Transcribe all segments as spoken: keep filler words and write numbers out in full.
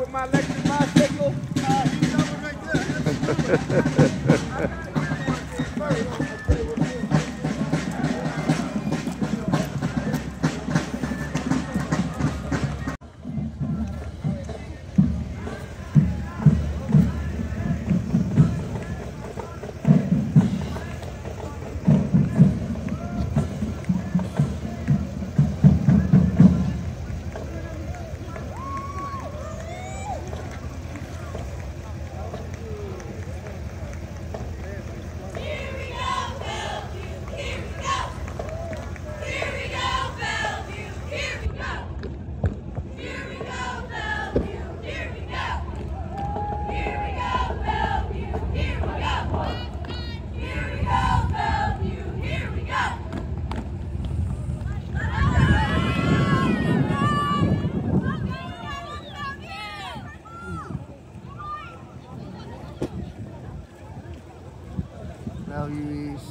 with my electric bicycle. Uh, he's over right there. Bellevue East.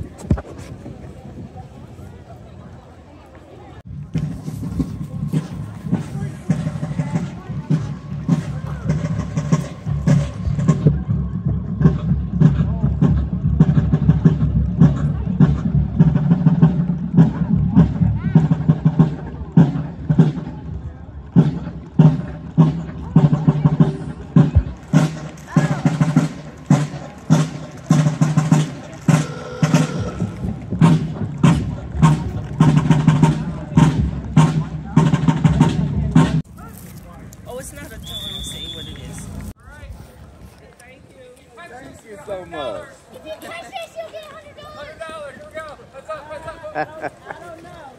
It's not a toy. Let me see what it is. All right. Thank you. Thank you so much. If you catch this, you'll get one hundred dollars. one hundred dollars. Here we go. What's up? What's up? I don't know.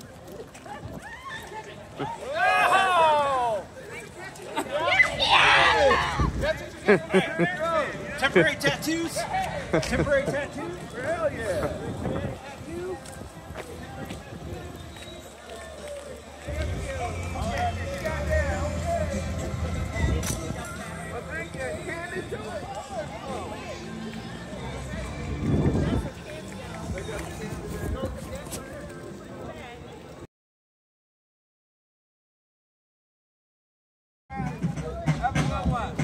Oh! Yeah! Temporary tattoos? Temporary tattoos? Hell yeah. Tattoo? Have a good one.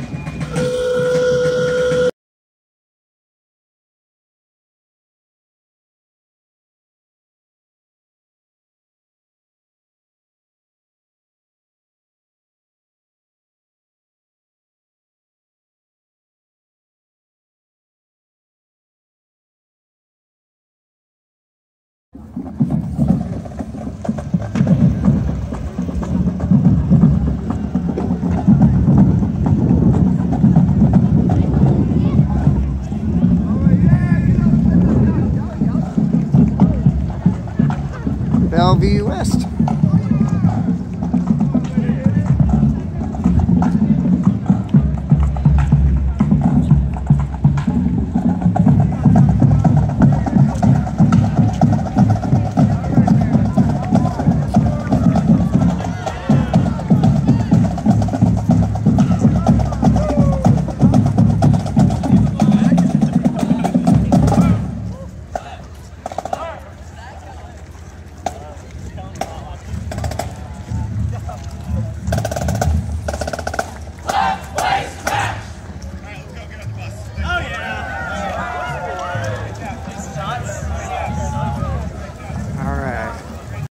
Bellevue West.